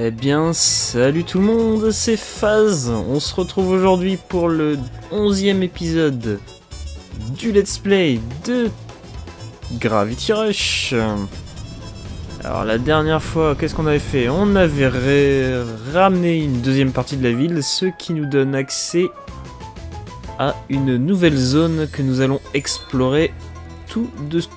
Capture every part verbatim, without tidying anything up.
Eh bien, salut tout le monde, c'est Phase. On se retrouve aujourd'hui pour le onzième épisode du Let's Play de Gravity Rush. Alors la dernière fois, qu'est-ce qu'on avait fait? On avait ramené une deuxième partie de la ville, ce qui nous donne accès à une nouvelle zone que nous allons explorer tout de suite.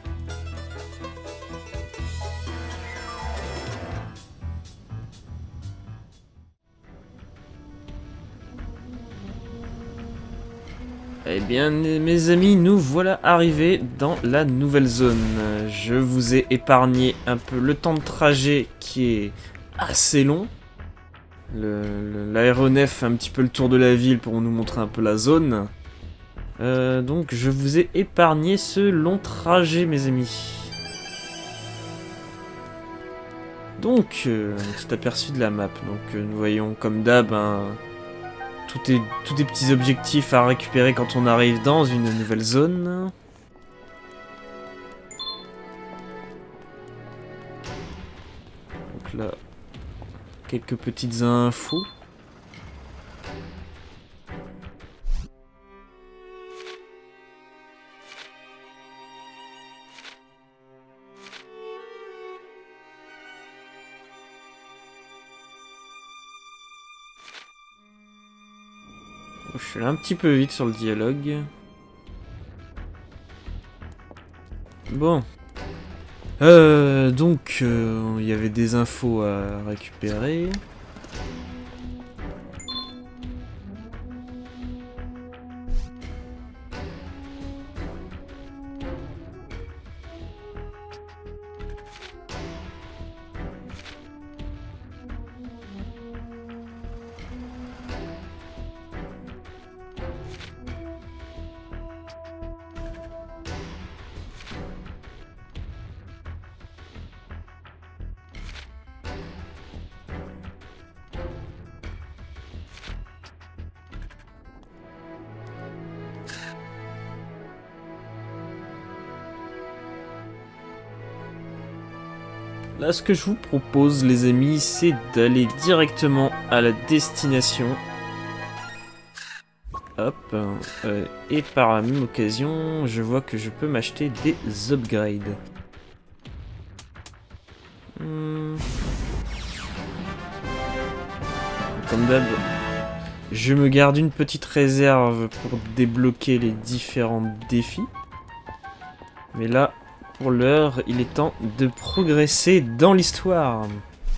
Eh bien, mes amis, nous voilà arrivés dans la nouvelle zone. Je vous ai épargné un peu le temps de trajet qui est assez long. L'aéronef fait un petit peu le tour de la ville pour nous montrer un peu la zone. Euh, donc, je vous ai épargné ce long trajet, mes amis. Donc, euh, un petit aperçu de la map. Donc, euh, nous voyons comme d'hab un... Tout est, tous des petits objectifs à récupérer quand on arrive dans une nouvelle zone. Donc là, quelques petites infos. Je suis un petit peu vite sur le dialogue. Bon. Euh, donc, euh, il y avait des infos à récupérer. Là, ce que je vous propose, les amis, c'est d'aller directement à la destination. Hop. Euh, et par la même occasion, je vois que je peux m'acheter des upgrades. Hmm. Comme d'hab, je me garde une petite réserve pour débloquer les différents défis. Mais là... Pour l'heure, il est temps de progresser dans l'histoire.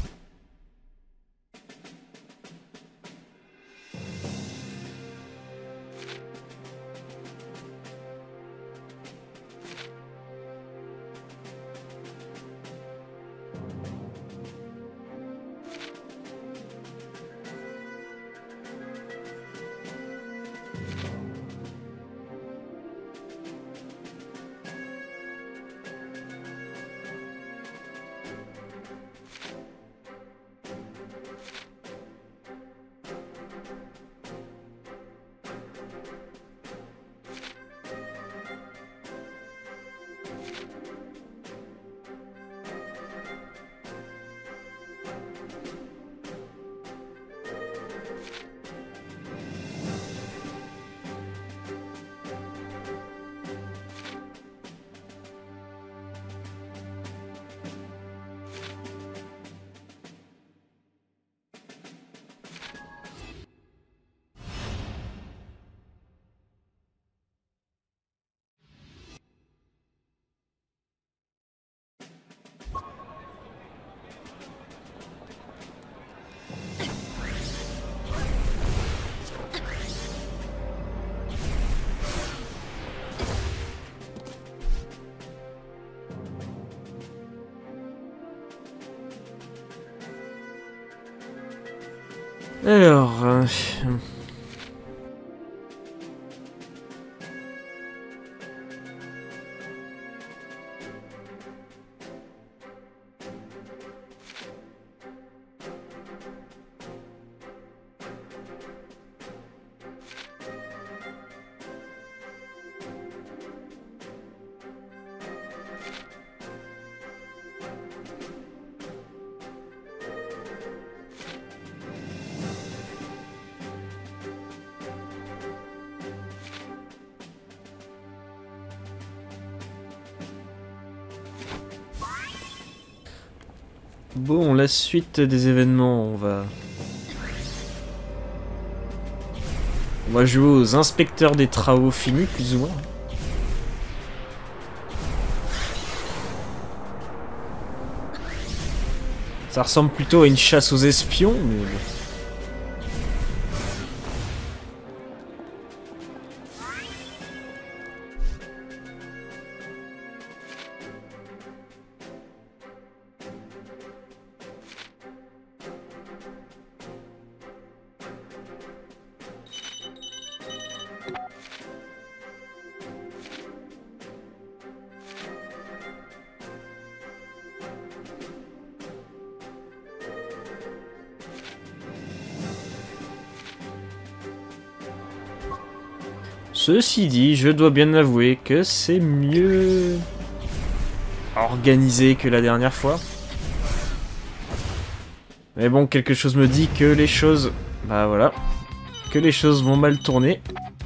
Alors... Euh... Bon, la suite des événements, on va... On va jouer aux inspecteurs des travaux finis, plus ou moins. Ça ressemble plutôt à une chasse aux espions, mais... Ceci dit, je dois bien avouer que c'est mieux organisé que la dernière fois. Mais bon, quelque chose me dit que les choses... Bah voilà. Que les choses vont mal tourner.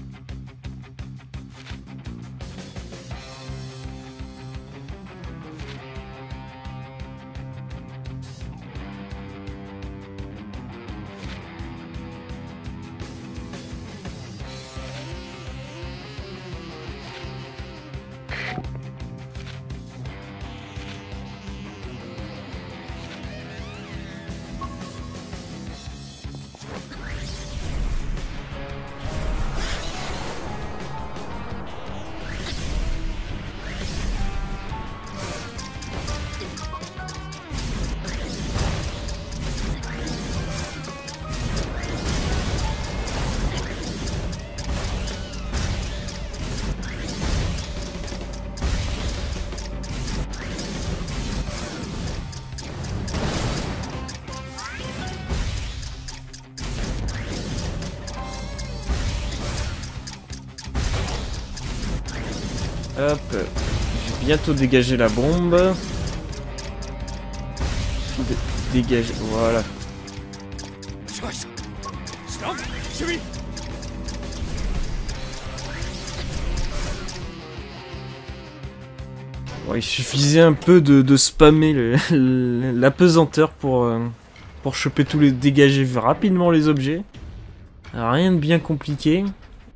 Hop, je vais bientôt dégager la bombe. Dé dégager, voilà. Bon, il suffisait un peu de, de spammer l'apesanteur pour, euh, pour choper tous les... dégager rapidement les objets. Rien de bien compliqué.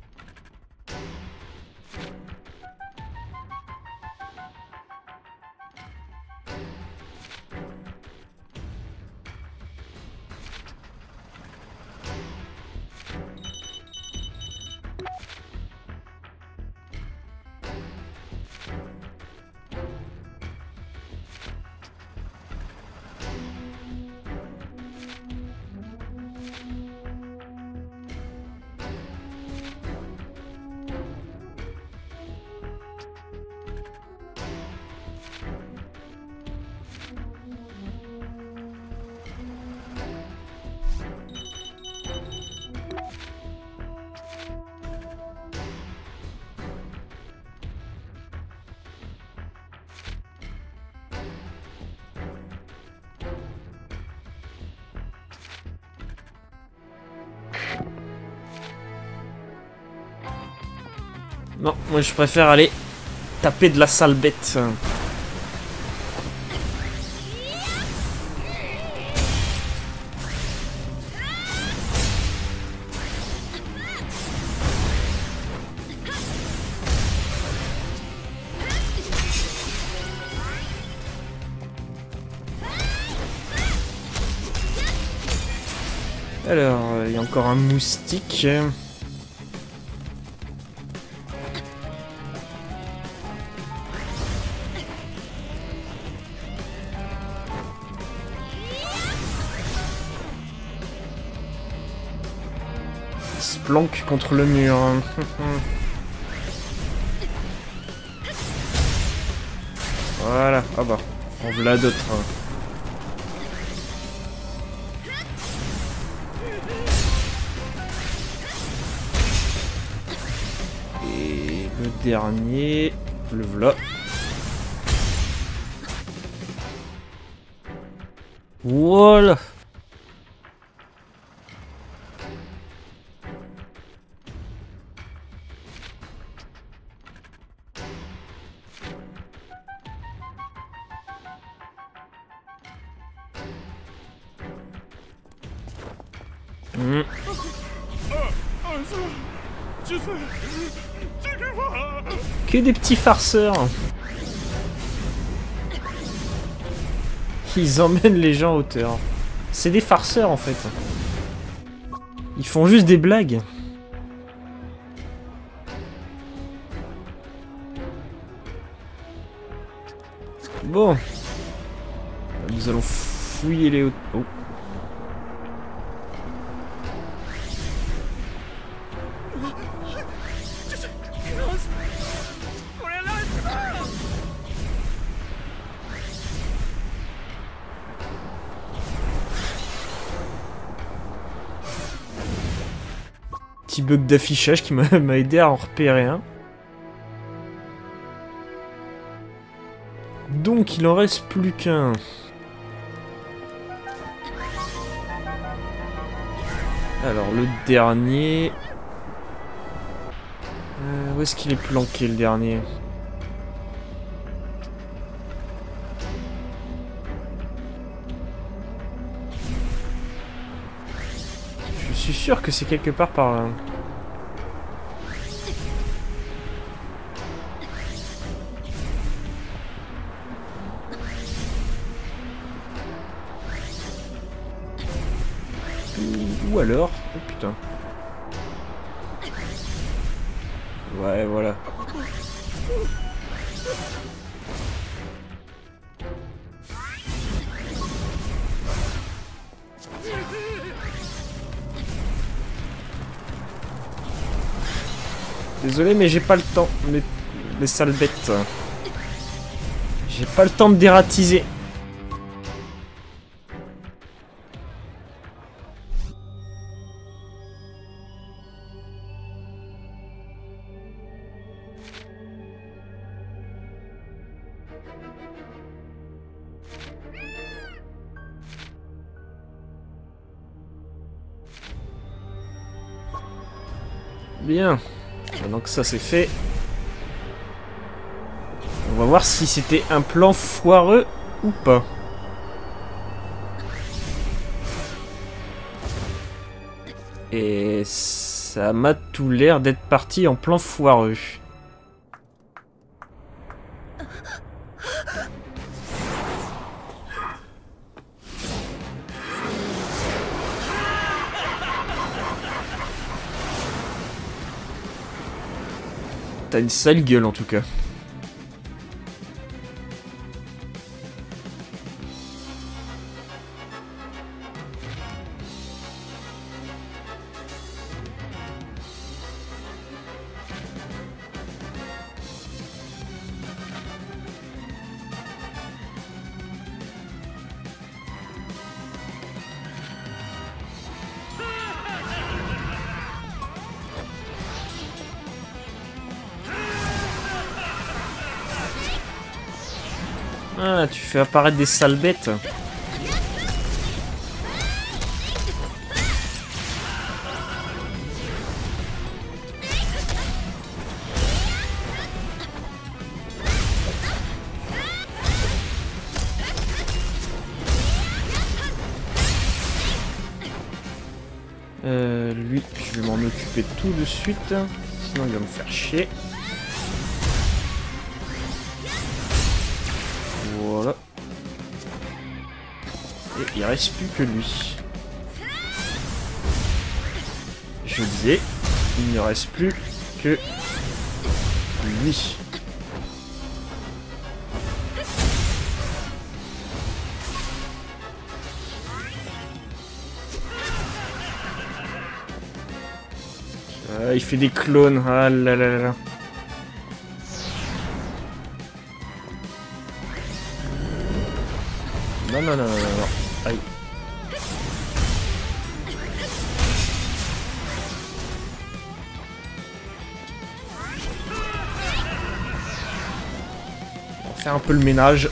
Non, moi je préfère aller taper de la sale bête. Alors, il y a encore un moustique. Il se planque contre le mur. Voilà, ah bah, on voilà d'autres. Et le dernier, le voilà. Voilà. Mmh. Que des petits farceurs. Ils emmènent les gens à hauteur. C'est des farceurs en fait. Ils font juste des blagues. Bon. Nous allons fouiller les hautes... Oh. Petit bug d'affichage qui m'a aidé à en repérer un. Donc il en reste plus qu'un. Alors le dernier... Euh, où est-ce qu'il est planqué le dernier? Je suis sûr que c'est quelque part par là. Ou alors... Oh putain. Ouais, voilà. Désolé, mais j'ai pas le temps. Mais les sales bêtes. J'ai pas le temps de dératiser. Bien. Maintenant que ça c'est fait, on va voir si c'était un plan foireux ou pas. Et ça m'a tout l'air d'être parti en plan foireux. T'as une sale gueule en tout cas. Ah, tu fais apparaître des sales bêtes. Euh, lui, je vais m'en occuper tout de suite. Sinon, il va me faire chier. Voilà. Et il reste plus que lui. Je disais, il ne reste plus que lui. Ah, il fait des clones. Ah là là là là. Non, non, non, non, non. Aïe. On va faire un peu le ménage.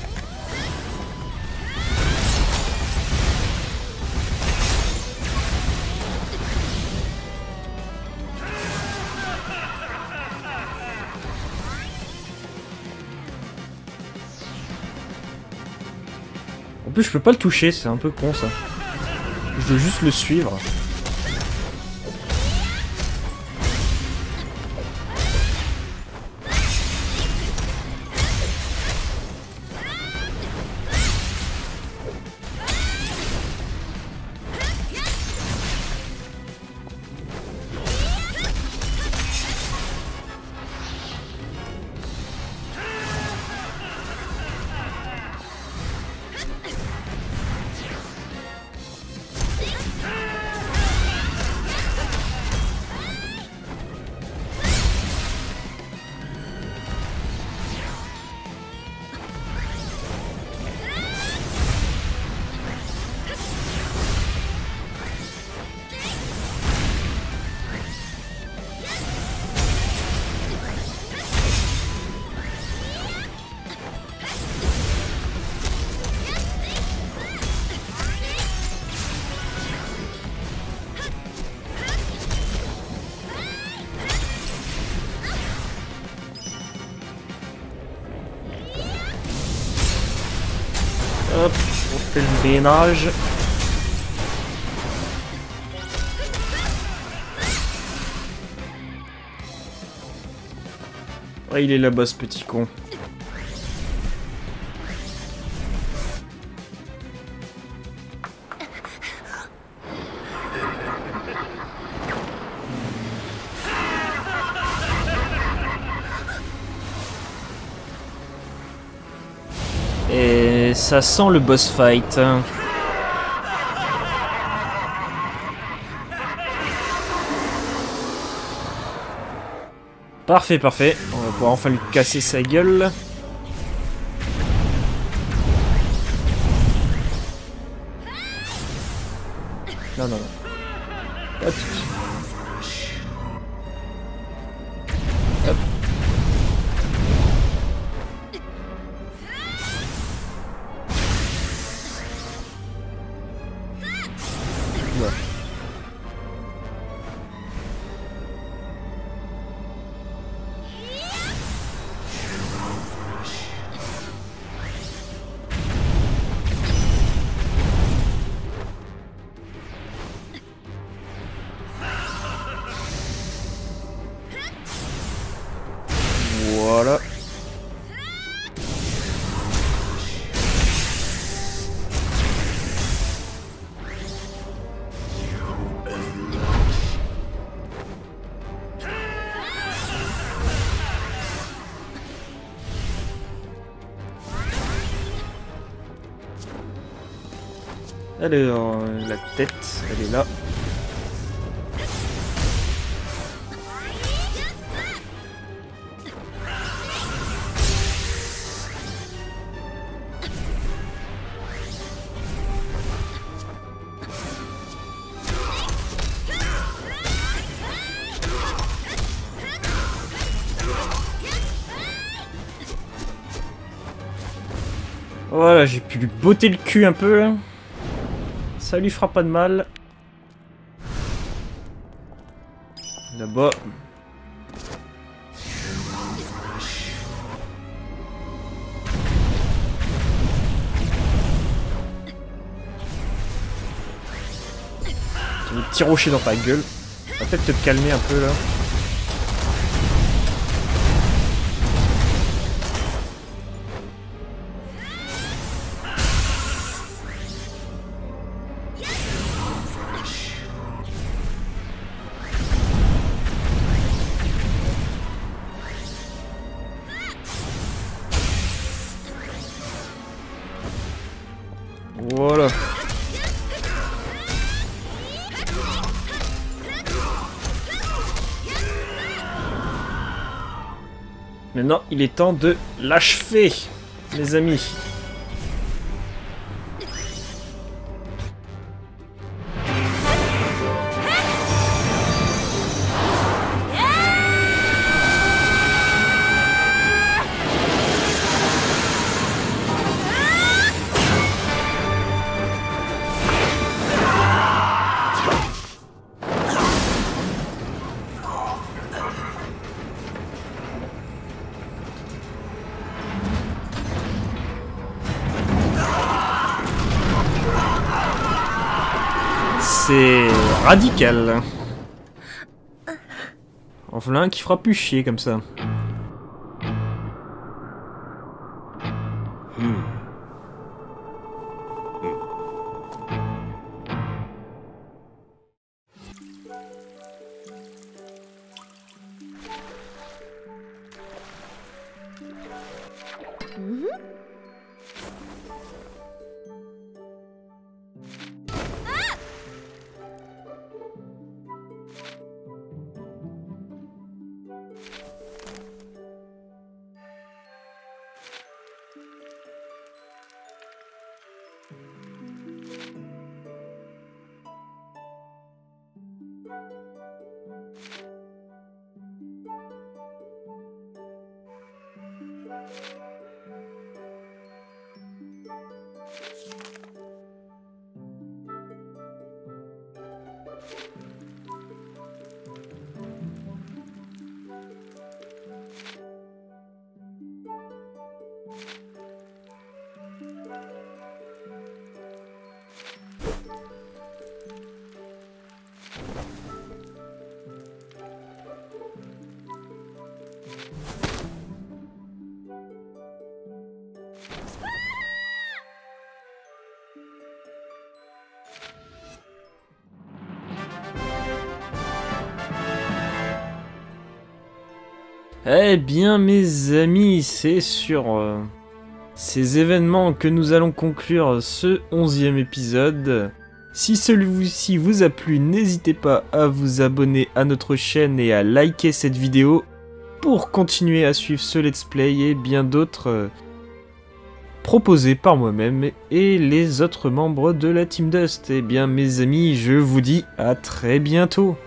En plus, je peux pas le toucher, c'est un peu con ça. Je dois juste le suivre. Hop, on fait le ménage. Ouais, il est là-bas, ce petit con. Et ça sent le boss fight. Parfait, parfait. On va pouvoir enfin lui casser sa gueule. Non, non, non. Pas de soucis. Hop. Ouais. Voilà. Alors, la tête, elle est là. Voilà, j'ai pu lui botter le cul un peu là. Ça lui fera pas de mal. Là-bas. Tu veux tirocher dans ta gueule. Ça va peut-être te calmer un peu là. Voilà. Maintenant, il est temps de l'achever, mes amis. C'est radical. En voilà un qui fera plus chier comme ça. Hmm. Eh bien mes amis, c'est sur euh, ces événements que nous allons conclure ce onzième épisode. Si celui-ci vous a plu, n'hésitez pas à vous abonner à notre chaîne et à liker cette vidéo pour continuer à suivre ce let's play et bien d'autres euh, proposés par moi-même et les autres membres de la Team Dust. Eh bien mes amis, je vous dis à très bientôt.